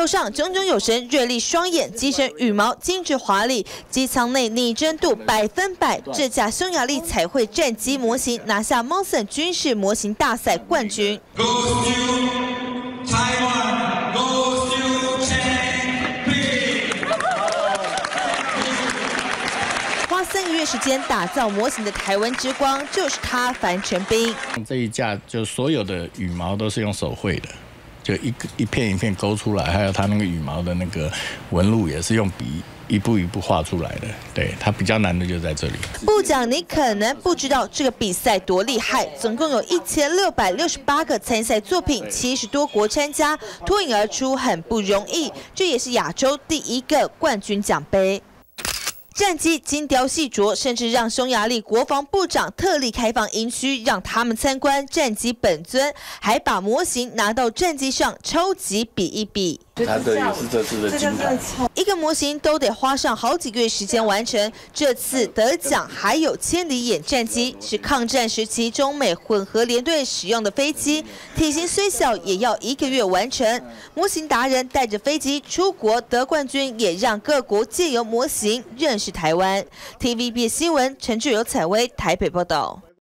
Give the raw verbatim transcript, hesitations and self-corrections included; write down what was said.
头上炯炯有神，锐利双眼，机身羽毛精致华丽，机舱内拟真度百分百。这架匈牙利彩绘战机模型拿下 Monson 军事模型大赛冠军。 花三个月时间打造模型的台湾之光，就是他樊成斌。 这一架就所有的羽毛都是用手绘的，就一个一片一片勾出来，还有它那个羽毛的那个纹路也是用笔一步一步画出来的。对，它比较难的就在这里。 不讲你可能不知道这个比赛多厉害，总共有一千六百六十八个参赛作品，七十多国参加，脱颖而出很不容易。这也是亚洲第一个冠军奖杯。 战机精雕细琢，甚至让匈牙利国防部长特例开放营区，让他们参观战机本尊，还把模型拿到战机上超级比一比。 它的也是这次的金牌， 一个模型都得花上好几个月时间完成。这次得奖还有千里眼战机，是抗战时期中美混合联队使用的飞机，体型虽小也要一个月完成。模型达人带着飞机出国得冠军，也让各国借由模型认识。 是台湾 T V B 新闻陈志友、采薇台北报道。